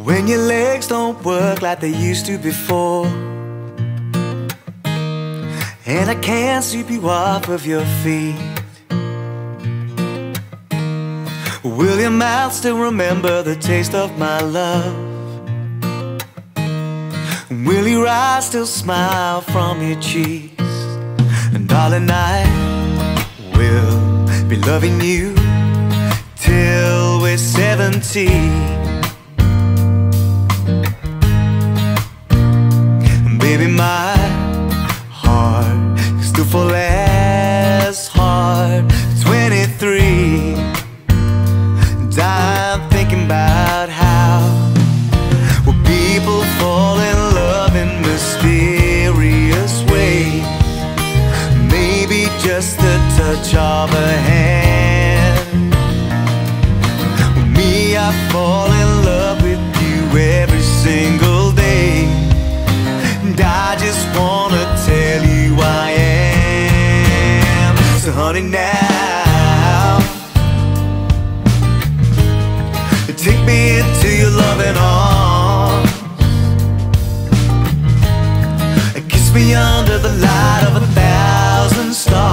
when your legs don't work like they used to before, and I can't sweep you off of your feet. Will your mouth still remember the taste of my love? Will your eyes still smile from your cheeks? And darling, I will be loving you till we're 70. Baby, my heart can still fall as hard. 23. And I'm thinking about how will people fall in love in mysterious ways. Maybe just the touch of a hand. With me, I fall in love with you every single day, and I just wanna tell you I am. So honey, now take me into your loving arms, and kiss me under the light of 1,000 stars.